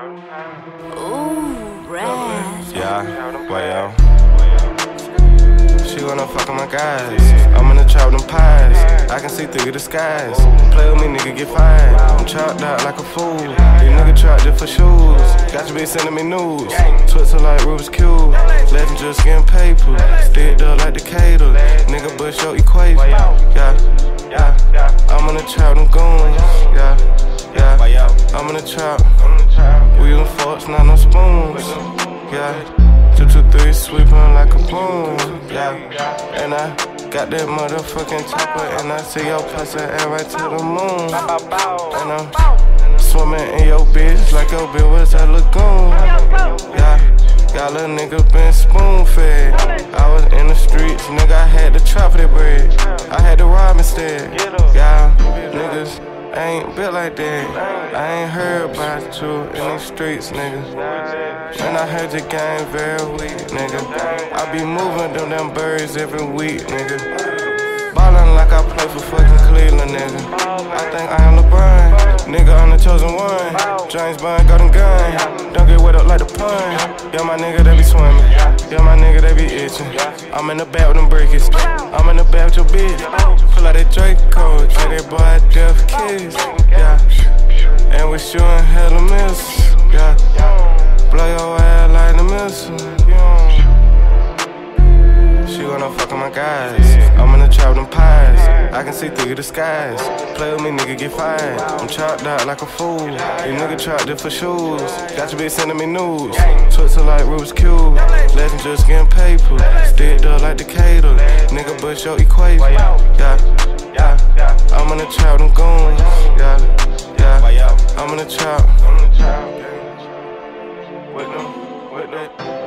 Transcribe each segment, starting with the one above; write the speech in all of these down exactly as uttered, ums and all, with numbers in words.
Ooh, rad. Yeah, well, she wanna fuck with my guys. I'm in the trap with them pies. I can see through the skies. Play with me, nigga, get fined. I'm chopped out like a fool. These niggas trapped just for shoes. Got your bitch sending me news. Twitter like Rubik's Cube. Legend just getting paper. Sticked up like Decatur. Nigga, bush your equation. Yeah, yeah. I'm in the trap with them goons. Yeah, yeah. I'm in the trap. We using forks, not no spoons. Yeah. Two, two, three, sweeping like a boom. Yeah. And I got that motherfucking chopper, and I see your pussy air right to the moon. And I'm swimming in your bitch like your bitch was a lagoon. Yeah. Got little nigga been spoon fed. I was in the streets, nigga, I had to trap for that bread. I had to rob instead. Yeah, niggas ain't built like that. I ain't heard about you in these streets, nigga. And I heard your game very weak, nigga. I be moving them damn birds every week, nigga. Ballin' like I play for fucking Cleveland, nigga. I think I am LeBron. Nigga, I'm the chosen one. James Bond, golden gun. Don't get wet up like the pun. Yeah, my nigga, they be swimming. Yeah, my nigga, they be itching. I'm in the back with them breakers. I'm in the back with your bitch. Pull out that Draco, tell that boy a death kiss. Yeah, and we shooting hella miss. Yeah, blow your ass like the missile. She wanna fuck with my guys. I'm in the trap with them pies. I can see through the skies. Play with me, nigga, get fined. I'm chopped out like a fool. These niggas trapped just for shoes. Got your bitch sending me news. Twitter like Rubik's Cube. Legend just getting paper. Sticked up like Decatur. Nigga, bush your equation. Yeah, yeah. I'm in the trap with them goons. Yeah, yeah. I'm in the trap. With them, with that.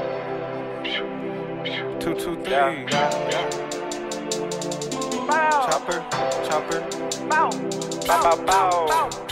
Two, two, three. Yeah, yeah. Chopper, chopper. Bow, bow, bow.